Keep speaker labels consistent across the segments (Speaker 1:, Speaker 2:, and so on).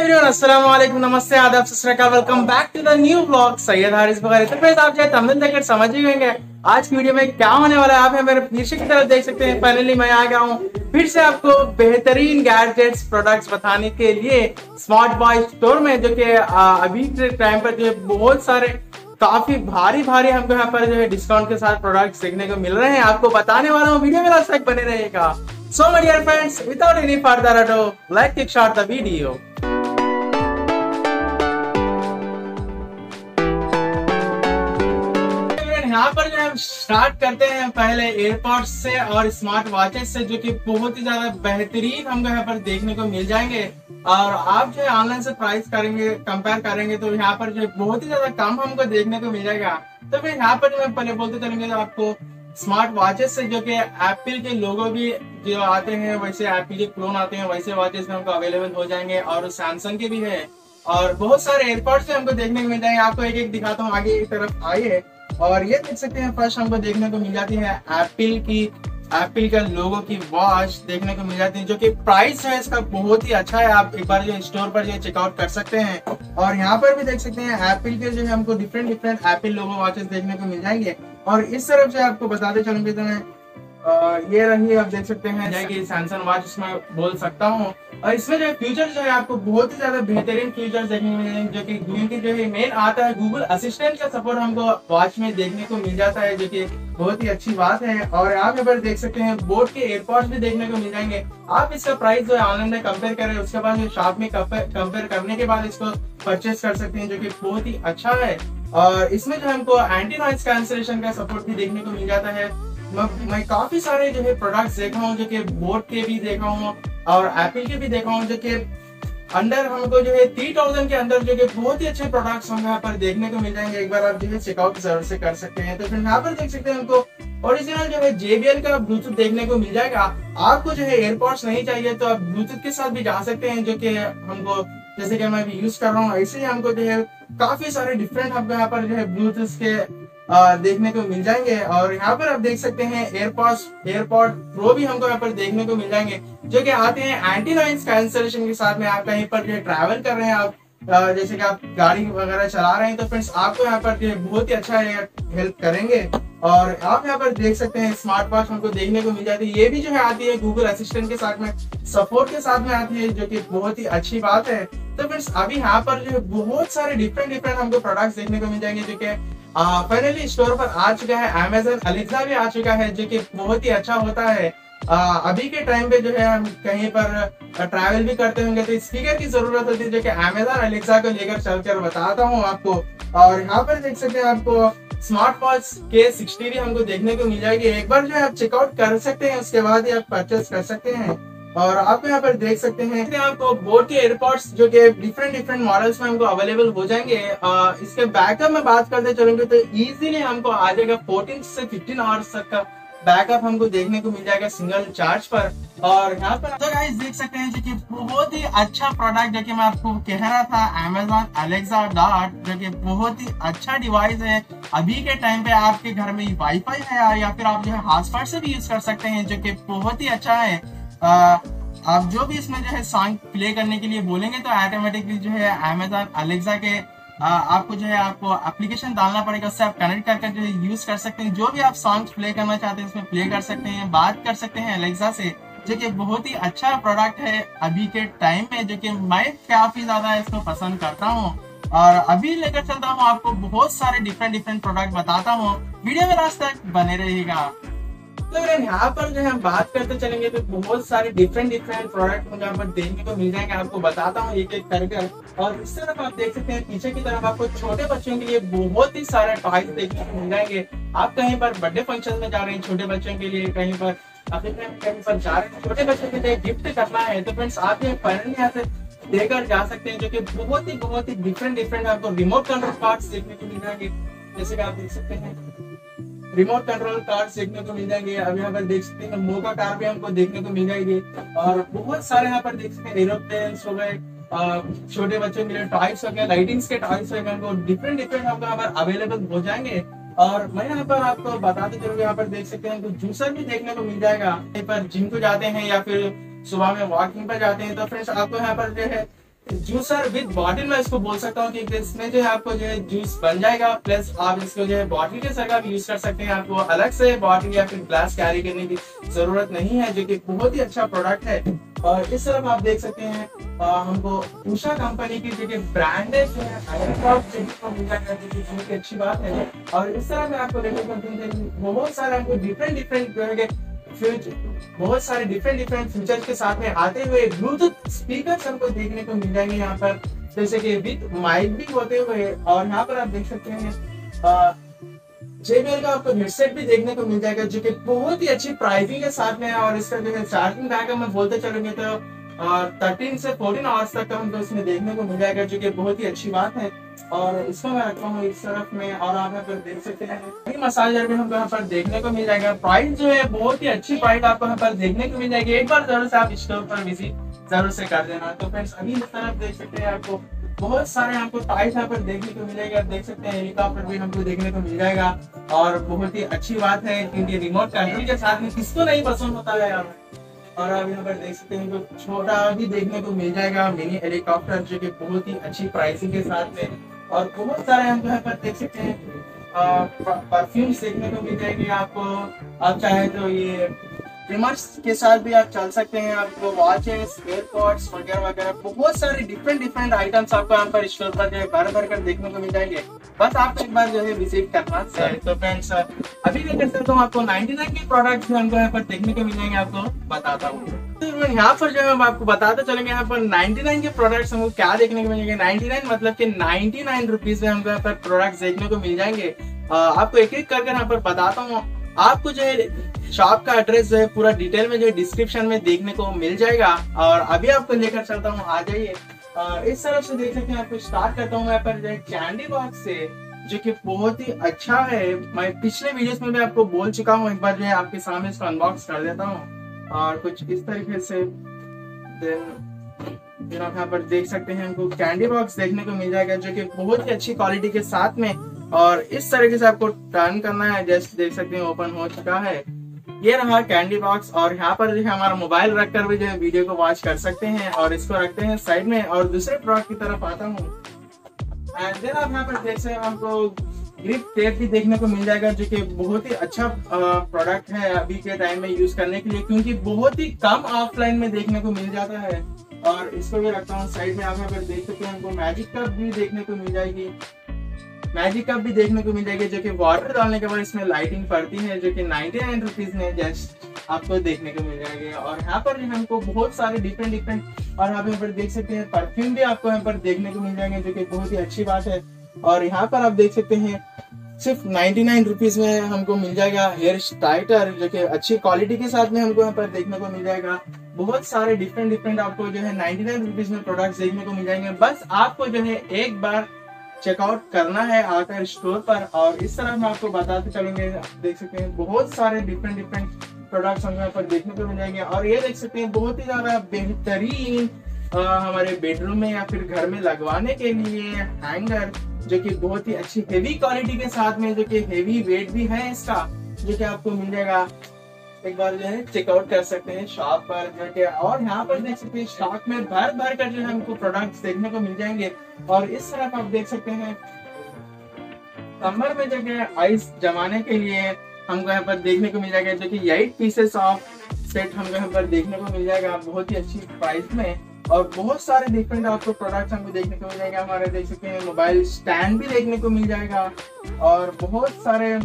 Speaker 1: Everyone, अस्सलाम वालेकुम, नमस्ते, आदाब, सत श्री अकाल। Welcome back to the new vlog Syed Haris Bukhari. तो फ्रेंड्स, आप जो तमिल देखकर समझ ही गए आज की वीडियो में क्या होने वाला है। आप है मेरे पीछे की तरफ देख सकते हैं। फाइनली मैं आ गया हूँ फिर से आपको बेहतरीन गैजेट्स प्रोडक्ट्स बताने के लिए स्मार्ट बॉय स्टोर में, जो कि अभी के टाइम पर जो है बहुत सारे काफी भारी भारी हमको यहाँ पर जो है डिस्काउंट के साथ प्रोडक्ट्स देखने को मिल रहे हैं। आपको बताने वाला हूँ, वीडियो में लास्ट तक बने रहेगा। So my dear friends, without any further ado, let's kickstart the video. यहाँ पर जो हम स्टार्ट करते हैं पहले एयरपॉड्स से और स्मार्ट वॉचेस से, जो कि बहुत ही ज्यादा बेहतरीन हमको यहाँ पर देखने को मिल जाएंगे। और आप जो है ऑनलाइन से प्राइस करेंगे, कंपेयर करेंगे तो यहाँ पर जो है बहुत ही ज्यादा कम हमको देखने को मिल जाएगा। तो फिर यहाँ पर जो है पहले बोलते चलेंगे तो आपको स्मार्ट वॉचेस से, जो कि एप्पल के लोगो भी जो आते हैं वैसे एप्पल के क्लोन आते हैं, वैसे वॉचेस में हमको अवेलेबल हो जाएंगे। और सैमसंग के भी है और बहुत सारे एयरपॉड्स हमको देखने को मिल जाएंगे। आपको एक एक दिखाता हूँ, आगे की तरफ आइए। और ये देख सकते हैं, फर्स्ट हमको देखने को मिल जाती है एप्पल का लोगो की वॉच देखने को मिल जाती है, जो कि प्राइस है इसका बहुत ही अच्छा है। आप एक बार जो स्टोर पर जो चेकआउट कर सकते हैं। और यहाँ पर भी देख सकते हैं एप्पल के जो है हमको डिफरेंट एप्पल लोगो वॉचेस देखने को मिल जाएंगे। और इस तरफ से आपको बताते चलूंगे तो मैं ये रही, आप देख सकते हैं कि सैमसंग वॉच इसमें बोल सकता हूँ। और इसमें जो फीचर जो है आपको बहुत ही ज्यादा बेहतरीन फीचर्स देखने को मिलेंगे, जो कि गूगल की जो है मेन आता है, गूगल असिस्टेंट का सपोर्ट हमको वॉच में देखने को मिल जाता है, जो कि बहुत ही अच्छी बात है। और आप यहाँ पर देख सकते हैं बोट के एयरपॉड्स भी देखने को मिल जाएंगे। आप इसका प्राइस जो है ऑनलाइन में कंपेयर करें, उसके बाद शॉप में कंपेयर करने के बाद इसको परचेस कर सकते हैं, जो कि बहुत ही अच्छा है। और इसमें जो हमको एंटी नॉइज कैंसलेशन का सपोर्ट भी देखने को मिल जाता है। मैं काफी सारे जो है प्रोडक्ट्स देखा हूँ, जो कि बोट के भी देखा हूँ और एप्पल के भी देखा हूँ, जो कि अंडर हमको जो है 3000 के अंदर जो कि बहुत ही अच्छे प्रोडक्ट्स हम यहाँ पर देखने को मिल जाएंगे। एक बार आप जो है चेकआउट जरूर से कर सकते हैं। तो फिर यहाँ पर देख सकते हैं हमको ओरिजिनल जो है JBL का ब्लूटूथ देखने को मिल जाएगा। आपको जो है एयरपॉड्स नहीं चाहिए तो आप ब्लूटूथ के साथ भी जा सकते हैं, जो कि हमको जैसे कि मैं भी यूज कर रहा हूँ, ऐसे ही हमको जो है काफी सारे डिफरेंट हमको यहाँ पर जो है ब्लूटूथ के देखने को मिल जाएंगे। और यहाँ पर आप देख सकते हैं एयरपॉड प्रो भी हमको यहाँ पर देखने को मिल जाएंगे, जो कि आते हैं एंटी नॉइज कैंसलेशन के साथ में। आप कहीं पर जो है ट्रैवल कर रहे हैं, आप जैसे कि आप गाड़ी वगैरह चला रहे हैं, तो फ्रेंड्स आपको यहाँ पर जो है बहुत ही अच्छा हेल्प करेंगे। और आप यहाँ पर देख सकते हैं स्मार्ट वॉच हमको देखने को मिल जाती है। ये भी जो है आती है गूगल असिस्टेंट के साथ में, सपोर्ट के साथ में आती है, जो कि बहुत ही अच्छी बात है। तो फ्रेंड्स अभी यहाँ पर जो है बहुत सारे डिफरेंट हमको प्रोडक्ट्स देखने को मिल जाएंगे, जो कि फाइनली स्टोर पर आ चुका है। Amazon Alexa भी आ चुका है, जो कि बहुत ही अच्छा होता है। अभी के टाइम पे जो है हम कहीं पर ट्रैवल भी करते होंगे तो स्पीकर की जरूरत होती है, जो कि Amazon Alexa को लेकर चलकर बताता हूँ आपको। और यहाँ पर देख सकते हैं आपको स्मार्ट वॉच K60 भी हमको देखने को मिल जाएगी। एक बार जो है आप चेकआउट कर सकते हैं, उसके बाद ही आप परचेस कर सकते हैं। और आप यहाँ पर देख सकते हैं आपको बोट के एयरपॉड्स, जो कि डिफरेंट मॉडल्स में हमको अवेलेबल हो जाएंगे। इसके बैकअप में बात करते चलेंगे तो इजीली हमको आ जाएगा 14 से 15 आवर्स तक का बैकअप हमको देखने को मिल जाएगा सिंगल चार्ज पर। और यहाँ पर तो गाइस देख सकते हैं, जो कि बहुत ही अच्छा प्रोडक्ट, जो कि मैं आपको कह रहा था, Amazon Alexa Dot, जो कि बहुत ही अच्छा डिवाइस है। अभी के टाइम पे आपके घर में वाईफाई है या फिर आप जो है हॉटस्पॉट से भी यूज कर सकते हैं, जो कि बहुत ही अच्छा है। आप जो भी इसमें जो है सॉन्ग प्ले करने के लिए बोलेंगे तो ऑटोमेटिकली जो है Amazon Alexa के आपको जो है आपको एप्लीकेशन डालना पड़ेगा, उससे आप कनेक्ट करके जो है यूज कर सकते हैं। जो भी आप सॉन्ग प्ले करना चाहते हैं इसमें प्ले कर सकते हैं, बात कर सकते हैं Alexa से, जो कि बहुत ही अच्छा प्रोडक्ट है अभी के टाइम में, जो कि मैं काफी ज्यादा इसको पसंद करता हूँ। और अभी लेकर चलता हूँ आपको बहुत सारे डिफरेंट प्रोडक्ट बताता हूँ। वीडियो में लास्ट तक बने रहेगा। तो यहाँ पर जो है हम बात करते चलेंगे तो बहुत सारे डिफरेंट प्रोडक्ट मुझे यहाँ पर देखने को मिल जाएंगे। आपको बताता हूँ एक एक करके। और इस तरफ आप देख सकते हैं पीछे की तरफ आपको छोटे बच्चों के लिए बहुत ही सारे टॉयज देखने को मिल जाएंगे। आप कहीं पर बर्थडे फंक्शन में जा रहे हैं छोटे बच्चों के लिए, कहीं पर कहीं पर जा रहे हैं छोटे बच्चों के लिए गिफ्ट करना है, तो फ्रेंड्स आप ये फाइनली यहाँ से देकर जा सकते हैं, जो कि बहुत ही डिफरेंट आपको रिमोट कंट्रोल कार्ड्स देखने को मिल जाएंगे। जैसे कि आप देख सकते हैं रिमोट कंट्रोल कार्ड देखने को मिल जाएंगे। अब यहाँ पर देख सकते हैं मोका कार भी हमको देखने को मिल जाएगी। और बहुत सारे यहाँ पर देख सकते हैं एरोप्लेन्स हो गए, छोटे बच्चों के लिए टॉयज हो गए, लाइटिंग्स के टॉयज हो गए, हमको डिफरेंट हमको यहाँ पर अवेलेबल हो जाएंगे। और मैं यहाँ पर आपको बताते चलूँ, यहाँ पर देख सकते हैं जूसर भी देखने को मिल जाएगा। यहाँ पर जिम को जाते हैं या फिर सुबह में वॉकिंग पर जाते हैं तो फ्रेंड्स आपको यहाँ पर जो है जूसर विद बॉटल मैं इसको बोल सकता हूँ, कि इसमें जो है आपको जो है जूस बन जाएगा, प्लस आप इसको जो है बॉटल के जगह भी यूज कर सकते हैं। आपको अलग से बॉटल या फिर ग्लास कैरी करने की जरूरत नहीं है, जो कि बहुत ही अच्छा प्रोडक्ट है। और इस तरफ आप देख सकते हैं हमको उषा कंपनी की जो कि ब्रांडेड जो है मिल जाएगा, जो कि बहुत ही अच्छी बात है। और इस तरह में आपको देखने को बहुत सारे आपको डिफरेंट जो है बहुत सारे डिफरेंट फीचर्स के साथ में आते हुए ब्लूटूथ स्पीकर हमको देखने को मिल जाएंगे यहाँ पर, जैसे कि विद माइक भी होते हुए। और यहाँ पर आप देख सकते हैं JBL का आपको हेडसेट भी देखने को मिल जाएगा, जो कि बहुत ही अच्छी प्राइसिंग के साथ में है। और इसका जो है चार्जिंग बैकअप में बोलते चलेंगे तो 13 से 14 आवर्स तक का हमको इसमें देखने को मिल जाएगा, जो कि बहुत ही अच्छी बात है। और इसको मैं रखता हूँ इस तरफ में, और आप यहाँ पर देख सकते हैं मसाजर भी हमको यहाँ पर देखने को मिल जाएगा। प्राइस जो है बहुत ही अच्छी प्राइस आपको यहाँ पर देखने को मिल जाएगी। एक बार जरूर से आप स्टोर पर विजिट जरूर से कर देना। तो फ्रेंड्स अभी इस तरफ देख सकते हैं आपको बहुत सारे आपको टाइप यहाँ पर देखने को मिलेगा। आप देख सकते हैं हेलीकॉप्टर भी हमको देखने को मिल जाएगा, और बहुत ही अच्छी बात है क्योंकि रिमोट कंट्रोल के साथ में किसको नहीं पसंद होता है यार। और आप यहाँ पर देख सकते हैं तो छोटा भी देखने को मिल जाएगा मिनी हेलीकॉप्टर, जो कि बहुत ही अच्छी प्राइसिंग के साथ में। और बहुत सारे हम यहाँ पर देख सकते हैं परफ्यूम्स देखने को मिल जाएंगे आपको। आप चाहे तो ये ट्रिमर्स के साथ भी आप चल सकते हैं। आपको वॉचेस, एयरपॉड्स वगैरह वगैरह बहुत सारे डिफरेंट आइटम्स आपको यहाँ पर स्टोर पर जो है भर कर देखने को मिल जाएंगे। बस आपको एक बार जो है विजिट करना है। तो फ्रेंड्स अभी मैं कर सकता हूँ आपको 99 के प्रोडक्ट्स हमको यहाँ पर देखने को मिल जाएंगे, आपको बताता हूँ। तो यहाँ पर जो है हम आपको बताते चलेंगे यहाँ पर 99 के प्रोडक्ट्स हमको क्या देखने को मिलेंगे। 99 मतलब कि 99 रुपीज में हमको यहाँ पर प्रोडक्ट्स देखने को मिल जाएंगे। आपको एक एक करके यहाँ पर बताता हूँ। आपको जो है शॉप का एड्रेस जो है पूरा डिटेल में जो है डिस्क्रिप्शन में देखने को मिल जाएगा। और अभी आपको लेकर चलता हूँ, आ जाइए। इस तरफ से देख सकते हैं, आपको स्टार्ट करता हूँ यहाँ पर जो है कैंडी बॉक्स से, जो कि बहुत ही अच्छा है। मैं पिछले वीडियोस में भी आपको बोल चुका हूँ, एक बार जो है आपके सामने इसको अनबॉक्स कर देता हूँ। और कुछ इस तरीके से देन आप यहाँ पर देख सकते हैं हमको कैंडी बॉक्स देखने को मिल जाएगा, जो कि बहुत ही अच्छी क्वालिटी के साथ में। और इस तरीके से आपको टर्न करना है, जैसे देख सकते हैं ओपन हो चुका है। ये रहा कैंडी बॉक्स। और यहाँ पर जो है हमारा मोबाइल रखकर भी जो है वीडियो को वॉच कर सकते हैं। और इसको रखते हैं साइड में, और दूसरे प्रोडक्ट की तरफ आता हूँ। एंड देन आप यहाँ पर देख सकते हैं हमको ग्रिप टेप भी देखने को मिल जाएगा, जो कि बहुत ही अच्छा प्रोडक्ट है अभी के टाइम में यूज करने के लिए, क्योंकि बहुत ही कम ऑफलाइन में देखने को मिल जाता है। और इसको भी रखता हूँ साइड में। आप यहाँ पर देख सकते हैं हमको मैजिक कप भी देखने को मिल जाएगी, जो कि वाटर डालने के बाद इसमें लाइटिंग पड़ती है, जो कि 99 रुपीज में जस्ट आपको देखने को मिल जाएगी। और यहाँ पर हमको बहुत सारे डिफरेंट और आप यहाँ पर देख सकते हैं परफ्यूम भी आपको यहाँ पर देखने को मिल जाएंगे, जो कि बहुत ही अच्छी बात है। और यहाँ पर आप देख सकते हैं सिर्फ 99 रुपीज में हमको मिल जाएगा हेयर स्टाइटर, जो कि अच्छी क्वालिटी के साथ में हमको यहाँ पर देखने को मिल जाएगा। बहुत सारे डिफरेंट आपको जो है 99 रुपीज में प्रोडक्ट्स देखने को मिल जाएंगे। बस आपको जो है एक बार चेकआउट करना है आकर स्टोर पर। और इस तरह मैं आपको बताते चलेंगे, देख सकते हैं बहुत सारे डिफरेंट प्रोडक्ट्स हमको यहाँ पर देखने को मिल जाएंगे। और ये देख सकते हैं बहुत ही ज्यादा बेहतरीन हमारे बेडरूम में या फिर घर में लगवाने के लिए हैंगर, जो कि बहुत ही अच्छी हेवी क्वालिटी के साथ में, जो कि हेवी वेट भी है इसका, जो कि आपको मिल जाएगा। एक बार जो है चेकआउट कर सकते हैं शॉप पर जाके। और यहाँ पर देख सकते हैं स्टॉक में भर कर जो है हमको प्रोडक्ट्स देखने को मिल जाएंगे। और इस तरफ आप देख सकते हैं कमर में जो है आइस जमाने के लिए हमको यहाँ पर देखने को मिल जाएगा, जो कि 8 पीसेस ऑफ सेट हमको यहाँ पर देखने को मिल जाएगा बहुत ही अच्छी प्राइस में। और बहुत सारे डिफरेंट आपको प्रोडक्ट्स हमको देखने को मिल जाएगा। हमारे देख सकते हैं मोबाइल स्टैंड भी देखने को मिल जाएगा। और बहुत सारे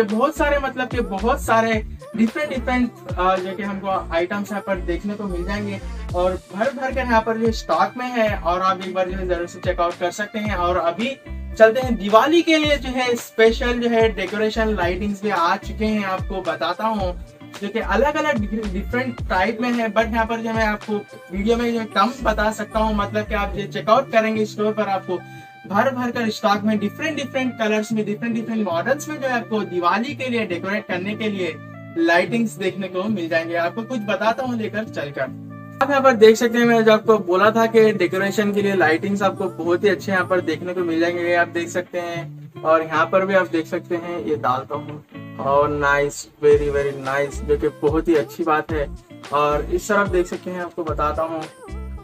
Speaker 1: बहुत सारे डिफरेंट जो कि हमको आइटम्स यहाँ पर देखने को मिल जाएंगे। और भर कर यहाँ पर जो स्टॉक में है, और आप एक बार जो है जरूर से चेकआउट कर सकते हैं। और अभी चलते हैं दिवाली के लिए जो है स्पेशल जो है डेकोरेशन लाइटिंग्स भी आ चुके हैं, आपको बताता हूँ, जो कि अलग डिफरेंट टाइप में है। बट यहाँ पर जो मैं आपको वीडियो में जो कम बता सकता हूँ, मतलब कि आप जो चेकआउट करेंगे स्टोर पर आपको भर कर स्टॉक में डिफरेंट कलर्स में डिफरेंट मॉडल्स में जो है आपको दिवाली के लिए डेकोरेट करने के लिए लाइटिंग्स देखने को मिल जाएंगे। आपको कुछ बताता हूँ लेकर चलकर। आप यहाँ पर देख सकते हैं, मैंने जो आपको बोला था कि डेकोरेशन के लिए लाइटिंग्स आपको बहुत ही अच्छे यहाँ पर देखने को मिल जाएंगे, आप देख सकते हैं। और यहाँ पर भी आप देख सकते हैं, ये डालता हूँ। और नाइस, वेरी नाइस, जो कि बहुत ही अच्छी बात है। और इस तरफ देख सकते हैं, आपको बताता हूँ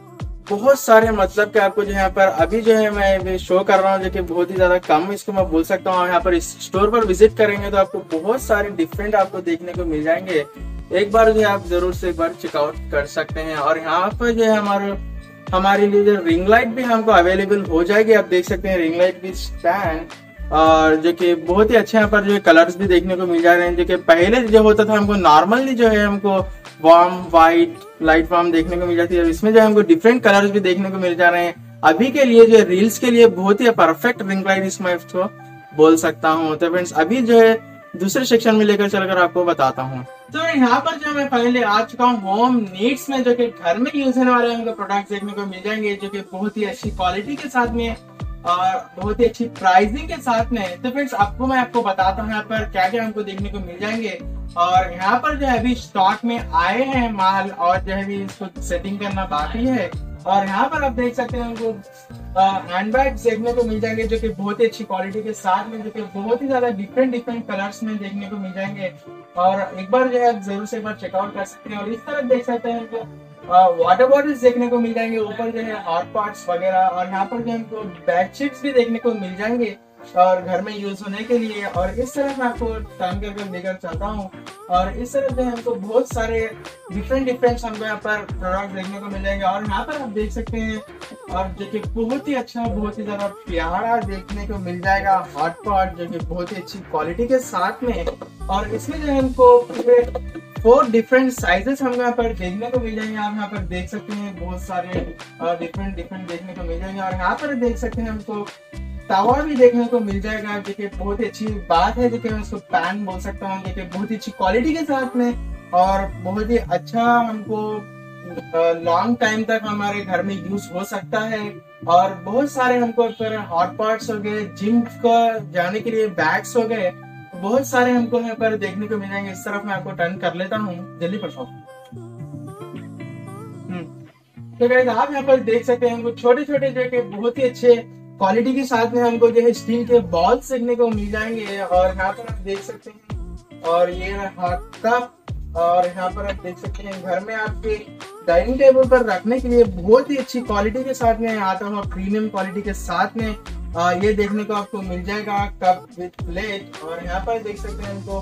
Speaker 1: बहुत सारे मतलब कि आपको जो यहाँ पर अभी जो है मैं शो कर रहा हूँ जो कि बहुत ही ज्यादा कम इसको मैं बोल सकता हूँ। यहाँ पर इस स्टोर पर विजिट करेंगे तो आपको बहुत सारे डिफरेंट आपको देखने को मिल जाएंगे। एक बार जो है आप जरूर से एक बार चेकआउट कर सकते हैं। और यहाँ पर जो है हमारे लिए जो रिंग लाइट भी हमको अवेलेबल हो जाएगी। आप देख सकते हैं रिंग लाइट भी स्टैंड, और जो कि बहुत ही अच्छे यहाँ पर जो है कलर्स भी देखने को मिल जा रहे हैं। जो कि पहले जो होता था हमको नॉर्मली जो है हमको वार्म व्हाइट लाइट वार्म देखने को मिल जाती है, इसमें जो है हमको डिफरेंट कलर्स भी देखने को मिल जा रहे हैं। अभी के लिए जो रील्स के लिए बहुत ही परफेक्ट रिंग लाइट इसमें इसको बोल सकता हूँ। तो फ्रेंड्स अभी जो है दूसरे सेक्शन में लेकर चलकर आपको बताता हूँ। तो यहाँ पर जो मैं पहले आ चुका हूँ होम नीड्स में, जो कि घर में यूज होने वाले हमको प्रोडक्ट्स देखने को मिल जाएंगे जो कि बहुत ही अच्छी क्वालिटी के साथ में और बहुत ही अच्छी प्राइसिंग के साथ में। तो फ्रेंड्स मैं आपको बताता हूँ यहाँ पर क्या क्या हमको देखने को मिल जाएंगे। और यहाँ पर जो है अभी स्टॉक में आए हैं माल, और जो है भी इसको सेटिंग करना बाकी है। और यहाँ पर आप देख सकते हैं हमको हैंडबैग्स देखने को मिल जाएंगे जो कि बहुत ही अच्छी क्वालिटी के साथ में, जो कि बहुत ही ज्यादा डिफरेंट कलर्स में देखने को मिल जाएंगे। और एक बार जो है आप जरूर से एक बार चेकआउट कर सकते हैं। और इस तरफ देख सकते हैं हमको वाटर बॉटल्स देखने को मिल जाएंगे, ऊपर जो है हॉट पॉट्स वगैरह। और यहाँ पर जो हमको बेडशीट्स भी देखने को मिल जाएंगे और घर में यूज होने के लिए। और इस तरह मैं आपको टर्न करके लेकर चलता हूँ। और इस तरह जो हमको बहुत सारे डिफरेंट हमको यहाँ पर प्रोडक्ट देखने को मिल जाएंगे। और यहाँ पर आप देख सकते हैं, और जो कि बहुत ही अच्छा बहुत ही ज्यादा प्यारा देखने को मिल जाएगा हॉट पॉट, जो कि बहुत ही अच्छी क्वालिटी के साथ में। और इसमें जो है हमको पूरे 4 डिफरेंट साइजेस हमको यहाँ पर देखने को मिल जाएंगे। आप यहाँ पर देख सकते हैं बहुत सारे डिफरेंट देखने को मिल जाएंगे। और यहाँ पर देख सकते हैं हमको तवा भी देखने को मिल जाएगा, जो कि बहुत ही अच्छी बात है, जो कि मैं उसको पैन बोल सकता हूँ, जो कि बहुत ही अच्छी क्वालिटी के साथ में और बहुत ही अच्छा हमको लॉन्ग टाइम तक हमारे घर में यूज हो सकता है। और बहुत सारे हमको हॉट पॉट्स हो गए, जिम का जाने के लिए बैग्स हो गए, बहुत सारे हमको यहाँ पर देखने को मिल जाएंगे। इस तरफ मैं आपको टर्न कर लेता हूँ जल्दी पर। तो गाइस आप यहाँ पर देख सकते हैं हमको छोटे जो कि बहुत ही अच्छे क्वालिटी के साथ में हमको जो है स्टील के बॉल्स देखने को मिल जाएंगे। और यहाँ पर आप देख सकते हैं, और ये हॉट कप। और यहाँ पर आप देख सकते हैं घर में आपके डाइनिंग टेबल पर रखने के लिए बहुत ही अच्छी क्वालिटी के साथ में आता हुआ प्रीमियम क्वालिटी के साथ में ये देखने को आपको मिल जाएगा कप विद प्लेट। और यहाँ पर देख सकते हैं हमको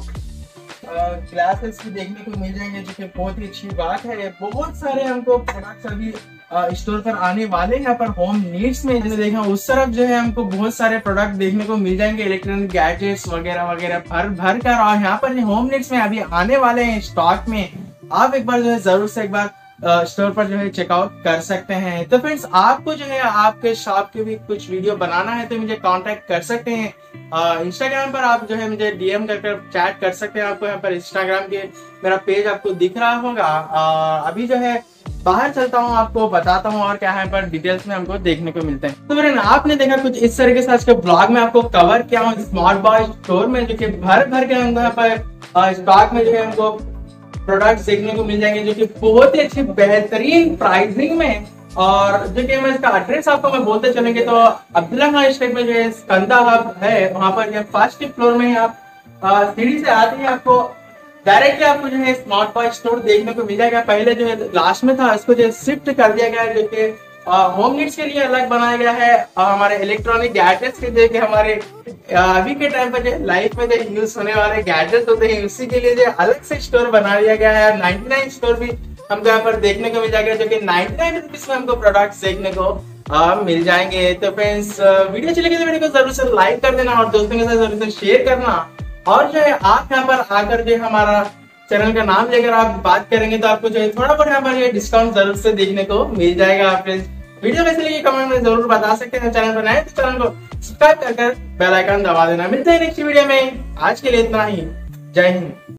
Speaker 1: ग्लासेस भी देखने को मिल जाएंगे, जो कि बहुत ही अच्छी बात है। बहुत सारे हमको प्रोडक्ट्स अभी स्टोर पर आने वाले हैं यहाँ पर होम नीड्स में। जैसे देखा उस तरफ जो है हमको बहुत सारे प्रोडक्ट देखने को मिल जाएंगे, इलेक्ट्रॉनिक गैजेट्स वगैरह भर कर। और यहाँ पर होम नीड्स में अभी आने वाले हैं स्टॉक में। आप एक बार जो है जरूर से एक बार स्टोर पर जो है चेकआउट कर सकते हैं। तो फ्रेंड्स आपको जो है आपके शॉप के भी कुछ वीडियो बनाना है तो मुझे कांटेक्ट कर सकते हैं। इंस्टाग्राम पर आप जो है मुझे डीएम कर चैट कर सकते हैं। आपको यहाँ पर इंस्टाग्राम के मेरा पेज आपको दिख रहा होगा। अभी जो है बाहर चलता हूँ, आपको बताता हूँ और क्या है पर डिटेल्स में हमको देखने को मिलते हैं। तो फ्रेंड आपने देखा कुछ इस तरीके से आज के ब्लॉग में आपको कवर किया हूँ स्मार्ट बॉय स्टोर में, जो कि भर के हमको यहाँ पर स्टॉक में जो है हमको प्रोडक्ट्स देखने को मिल जाएंगे, जो कि बहुत ही अच्छी बेहतरीन प्राइसिंग में। और जो कि मैं इसका एड्रेस आपको मैं बोलते चलेंगे तो अब्दुल्ला खान स्ट्रीट में जो है स्कंदा हब है, वहां पर जो फर्स्ट फ्लोर में आप सीढ़ी से आते हैं आपको डायरेक्टली आपको जो है स्मार्ट बॉय स्टोर देखने को मिल जाएगा। पहले जो है लास्ट में था, इसको जो शिफ्ट कर दिया गया है, जो कि होम नीड्स के लिए अलग बनाया गया है और हमारे इलेक्ट्रॉनिक गैजेट्स के जो कि हमारे अभी के टाइम पर जो लाइफ में जो यूज होने वाले गैजेट्स होते हैं उसी के लिए जो अलग से स्टोर बना दिया गया है। 99 स्टोर भी हमको यहाँ पर देखने को मिल जाएगा, जो कि 99 रुपीज में हमको प्रोडक्ट्स देखने को मिल जाएंगे। तो फ्रेंड्स वीडियो अच्छी लगी तो वीडियो को जरूर से लाइक कर देना और दोस्तों के साथ जरूर से शेयर करना। और जो है आप यहाँ पर आकर जो हमारा चैनल का नाम लेकर आप बात करेंगे तो आपको जो है थोड़ा बहुत यहाँ पर डिस्काउंट जरूर से देखने को मिल जाएगा। फ्रेंड्स वीडियो कैसे लगी कमेंट में जरूर बता सकते हैं। चैनल पर नए तो चैनल को सब्सक्राइब कर बेल आइकन दबा देना। मिलते हैं नेक्स्ट वीडियो में, आज के लिए इतना ही। जय हिंद।